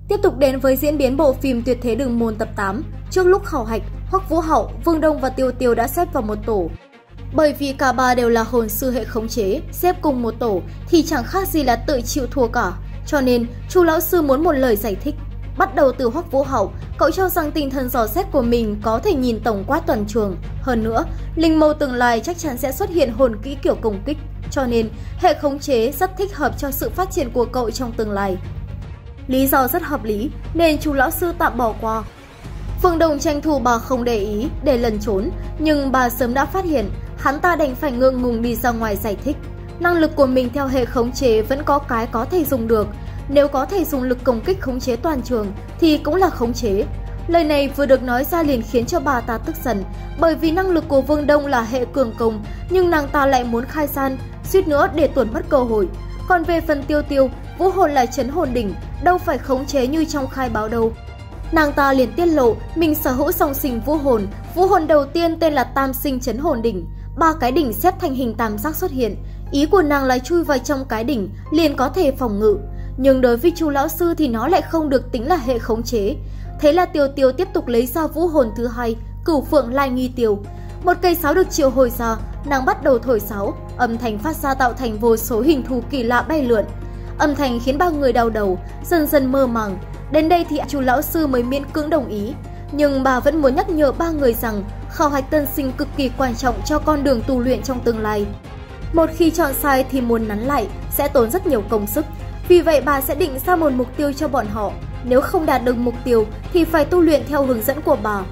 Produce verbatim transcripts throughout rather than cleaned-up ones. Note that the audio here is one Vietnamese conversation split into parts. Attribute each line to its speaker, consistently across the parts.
Speaker 1: Tiếp tục đến với diễn biến bộ phim Tuyệt thế đường môn tập tám, trước lúc khảo hạch, Hoắc Vũ Hậu, Vương Đông và Tiêu Tiêu đã xếp vào một tổ. Bởi vì cả ba đều là hồn sư hệ khống chế, xếp cùng một tổ thì chẳng khác gì là tự chịu thua cả. Cho nên, Chu lão sư muốn một lời giải thích. Bắt đầu từ Hoắc Vũ Hậu, cậu cho rằng tinh thần dò xét của mình có thể nhìn tổng quát toàn trường. Hơn nữa, linh mâu tương lai chắc chắn sẽ xuất hiện hồn kỹ kiểu công kích. Cho nên, hệ khống chế rất thích hợp cho sự phát triển của cậu trong tương lai. Lý do rất hợp lý nên Chu lão sư tạm bỏ qua. Vương Đông tranh thủ bà không để ý để lẩn trốn, nhưng bà sớm đã phát hiện, hắn ta đành phải ngượng ngùng đi ra ngoài giải thích. Năng lực của mình theo hệ khống chế vẫn có cái có thể dùng được. Nếu có thể dùng lực công kích khống chế toàn trường thì cũng là khống chế. Lời này vừa được nói ra liền khiến cho bà ta tức giận, bởi vì năng lực của Vương Đông là hệ cường công, nhưng nàng ta lại muốn khai gian, suýt nữa để tuột mất cơ hội. Còn về phần Tiêu Tiêu, vũ hồn là trấn hồn đỉnh, đâu phải khống chế như trong khai báo đâu. Nàng ta liền tiết lộ mình sở hữu song sinh vũ hồn, vũ hồn đầu tiên tên là Tam Sinh Trấn Hồn Đỉnh, ba cái đỉnh xếp thành hình tam giác xuất hiện. Ý của nàng là chui vào trong cái đỉnh liền có thể phòng ngự, nhưng đối với Chu lão sư thì nó lại không được tính là hệ khống chế. Thế là Tiêu Tiêu tiếp tục lấy ra vũ hồn thứ hai, Cửu Phượng Lai Nghi Tiêu. Một cây sáo được triệu hồi ra, nàng bắt đầu thổi sáo, âm thanh phát ra tạo thành vô số hình thù kỳ lạ bay lượn. Âm thanh khiến ba người đau đầu, dần dần mơ màng. Đến đây thì Chu lão sư mới miễn cưỡng đồng ý, nhưng bà vẫn muốn nhắc nhở ba người rằng khảo hạch tân sinh cực kỳ quan trọng cho con đường tu luyện trong tương lai. Một khi chọn sai thì muốn nắn lại sẽ tốn rất nhiều công sức, vì vậy bà sẽ định ra một mục tiêu cho bọn họ. Nếu không đạt được mục tiêu thì phải tu luyện theo hướng dẫn của bà.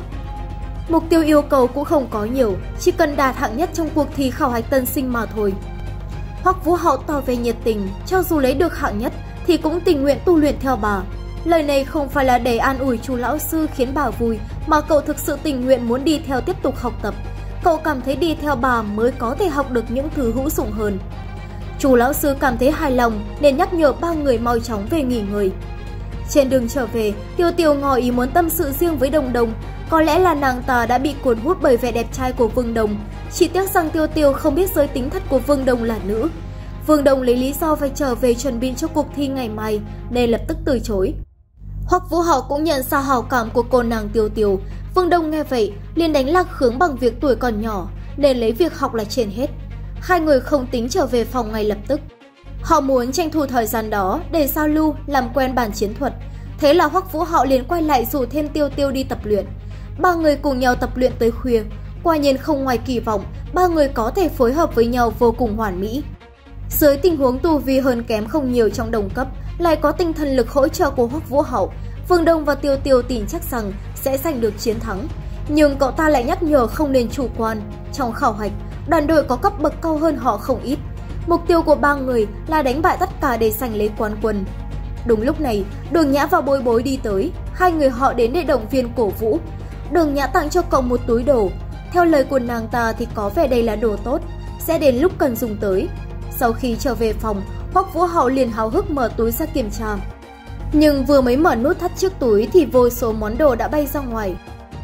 Speaker 1: Mục tiêu yêu cầu cũng không có nhiều, chỉ cần đạt hạng nhất trong cuộc thi khảo hạch tân sinh mà thôi. Hoắc Vũ Hậu tỏ vẻ nhiệt tình, cho dù lấy được hạng nhất thì cũng tình nguyện tu luyện theo bà. Lời này không phải là để an ủi Chu lão sư khiến bà vui, mà cậu thực sự tình nguyện muốn đi theo tiếp tục học tập. Cậu cảm thấy đi theo bà mới có thể học được những thứ hữu dụng hơn. Chu lão sư cảm thấy hài lòng nên nhắc nhở ba người mau chóng về nghỉ ngơi. Trên đường trở về, Tiêu Tiêu ngỏ ý muốn tâm sự riêng với Đồng Đồng. Có lẽ là nàng ta đã bị cuốn hút bởi vẻ đẹp trai của Vương Đồng. Chỉ tiếc rằng Tiêu Tiêu không biết giới tính thật của Vương Đồng là nữ. Vương Đồng lấy lý do phải trở về chuẩn bị cho cuộc thi ngày mai nên lập tức từ chối. Hoắc Vũ Hậu cũng nhận ra hảo cảm của cô nàng Tiêu Tiêu. Vương Đông nghe vậy liền đánh lạc hướng bằng việc tuổi còn nhỏ nên lấy việc học là trên hết. Hai người không tính trở về phòng ngay lập tức. Họ muốn tranh thủ thời gian đó để giao lưu, làm quen bản chiến thuật. Thế là Hoắc Vũ Hậu liền quay lại rủ thêm Tiêu Tiêu đi tập luyện. Ba người cùng nhau tập luyện tới khuya. Quả nhiên không ngoài kỳ vọng, ba người có thể phối hợp với nhau vô cùng hoàn mỹ. Dưới tình huống tu vi hơn kém không nhiều trong đồng cấp, lại có tinh thần lực hỗ trợ của Hoắc Vũ Hậu, Vương Đông và Tiêu Tiêu tin chắc rằng sẽ giành được chiến thắng. Nhưng cậu ta lại nhắc nhở không nên chủ quan. Trong khảo hạch, đoàn đội có cấp bậc cao hơn họ không ít. Mục tiêu của ba người là đánh bại tất cả để giành lấy quán quân. Đúng lúc này, Đường Nhã và Bối Bối đi tới. Hai người họ đến để động viên cổ vũ. Đường Nhã tặng cho cậu một túi đồ. Theo lời của nàng ta thì có vẻ đây là đồ tốt, sẽ đến lúc cần dùng tới. Sau khi trở về phòng, Hoắc Vũ Hậu liền háo hức mở túi ra kiểm tra. Nhưng vừa mới mở nút thắt chiếc túi thì vô số món đồ đã bay ra ngoài.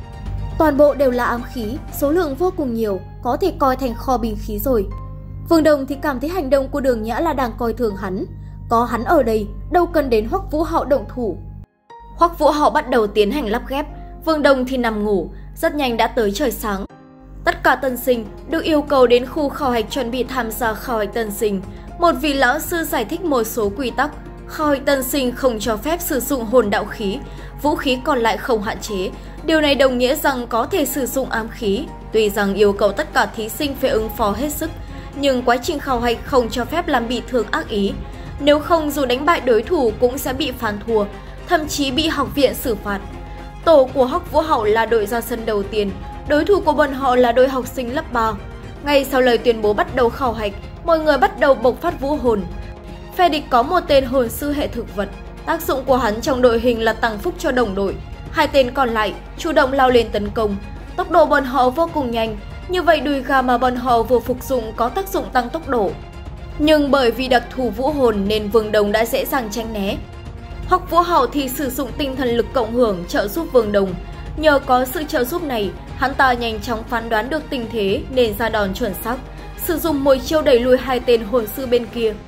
Speaker 1: Toàn bộ đều là ám khí, số lượng vô cùng nhiều, có thể coi thành kho binh khí rồi. Vương Đông thì cảm thấy hành động của Đường Nhã là đang coi thường hắn. Có hắn ở đây, đâu cần đến Hoắc Vũ Hậu động thủ. Hoắc Vũ Hậu bắt đầu tiến hành lắp ghép, Vương Đông thì nằm ngủ, rất nhanh đã tới trời sáng. Tất cả tân sinh được yêu cầu đến khu khảo hạch chuẩn bị tham gia khảo hạch tân sinh. Một vị lão sư giải thích một số quy tắc. Khảo hạch tân sinh không cho phép sử dụng hồn đạo khí, vũ khí còn lại không hạn chế. Điều này đồng nghĩa rằng có thể sử dụng ám khí. Tuy rằng yêu cầu tất cả thí sinh phải ứng phó hết sức, nhưng quá trình khảo hạch không cho phép làm bị thương ác ý. Nếu không, dù đánh bại đối thủ cũng sẽ bị phán thua, thậm chí bị học viện xử phạt. Tổ của Hoắc Vũ Hậu là đội ra sân đầu tiên, đối thủ của bọn họ là đội học sinh lớp ba. Ngay sau lời tuyên bố bắt đầu khảo hạch, mọi người bắt đầu bộc phát vũ hồn. Phe địch có một tên hồn sư hệ thực vật, tác dụng của hắn trong đội hình là tăng phúc cho đồng đội. Hai tên còn lại chủ động lao lên tấn công, tốc độ bọn họ vô cùng nhanh, như vậy đùi gà mà bọn họ vừa phục dụng có tác dụng tăng tốc độ. Nhưng bởi vì đặc thù vũ hồn nên Vương Đông đã dễ dàng tránh né. Hoắc Vũ Hậu thì sử dụng tinh thần lực cộng hưởng trợ giúp Vương Đông. Nhờ có sự trợ giúp này, hắn ta nhanh chóng phán đoán được tình thế nên ra đòn chuẩn xác, sử dụng một chiêu đẩy lùi hai tên hồn sư bên kia.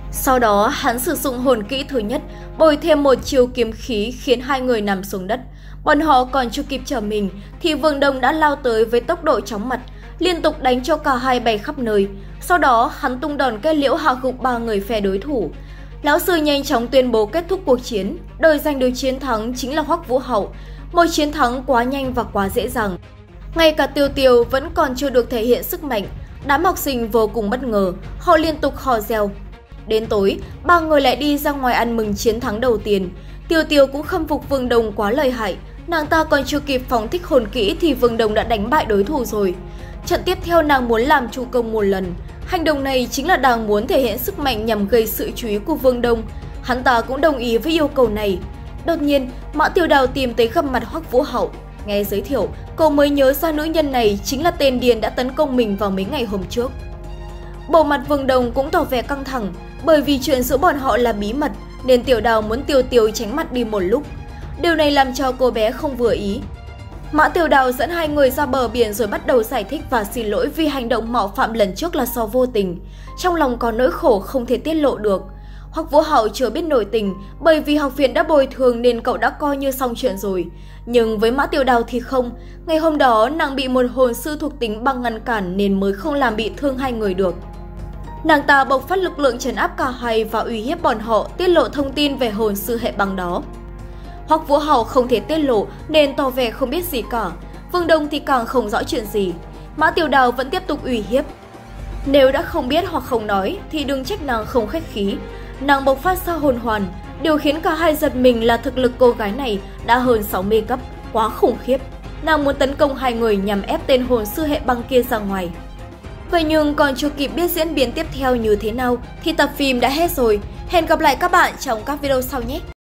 Speaker 1: Sau đó, hắn sử dụng hồn kỹ thứ nhất, bồi thêm một chiêu kiếm khí khiến hai người nằm xuống đất. Bọn họ còn chưa kịp trở mình thì Vương Đông đã lao tới với tốc độ chóng mặt, liên tục đánh cho cả hai bay khắp nơi. Sau đó, hắn tung đòn kết liễu hạ gục ba người phe đối thủ. Lão sư nhanh chóng tuyên bố kết thúc cuộc chiến, đời giành được chiến thắng chính là Hoắc Vũ Hậu. Một chiến thắng quá nhanh và quá dễ dàng. Ngay cả Tiêu Tiêu vẫn còn chưa được thể hiện sức mạnh, đám học sinh vô cùng bất ngờ, họ liên tục hò reo. Đến tối, ba người lại đi ra ngoài ăn mừng chiến thắng đầu tiên. Tiêu Tiêu cũng khâm phục Vương Đông quá lợi hại, nàng ta còn chưa kịp phóng thích hồn kỹ thì Vương Đông đã đánh bại đối thủ rồi. Trận tiếp theo nàng muốn làm chủ công một lần. Hành động này chính là đang muốn thể hiện sức mạnh nhằm gây sự chú ý của Vương Đông. Hắn ta cũng đồng ý với yêu cầu này. Đột nhiên, Mã Tiểu Đào tìm tới gặp mặt Hoắc Vũ Hậu. Nghe giới thiệu, cậu mới nhớ ra nữ nhân này chính là tên điên đã tấn công mình vào mấy ngày hôm trước. Bộ mặt Vương Đông cũng tỏ vẻ căng thẳng, bởi vì chuyện giữa bọn họ là bí mật nên Tiểu Đào muốn Tiêu Tiêu tránh mặt đi một lúc. Điều này làm cho cô bé không vừa ý. Mã Tiểu Đào dẫn hai người ra bờ biển rồi bắt đầu giải thích và xin lỗi vì hành động mạo phạm lần trước là do vô tình. Trong lòng có nỗi khổ không thể tiết lộ được. Hoắc Vũ Hậu chưa biết nổi tình, bởi vì học viện đã bồi thường nên cậu đã coi như xong chuyện rồi. Nhưng với Mã Tiểu Đào thì không, ngày hôm đó nàng bị một hồn sư thuộc tính băng ngăn cản nên mới không làm bị thương hai người được. Nàng ta bộc phát lực lượng trấn áp cả hai và uy hiếp bọn họ tiết lộ thông tin về hồn sư hệ băng đó. Hoắc Vũ Hậu không thể tiết lộ nên tỏ vẻ không biết gì cả. Vương Đông thì càng không rõ chuyện gì. Mã Tiểu Đào vẫn tiếp tục uy hiếp. Nếu đã không biết hoặc không nói thì đừng trách nàng không khách khí. Nàng bộc phát ra hồn hoàn, điều khiến cả hai giật mình là thực lực cô gái này đã hơn sáu mươi cấp, quá khủng khiếp. Nàng muốn tấn công hai người nhằm ép tên hồn sư hệ băng kia ra ngoài. Vậy nhưng còn chưa kịp biết diễn biến tiếp theo như thế nào thì tập phim đã hết rồi. Hẹn gặp lại các bạn trong các video sau nhé!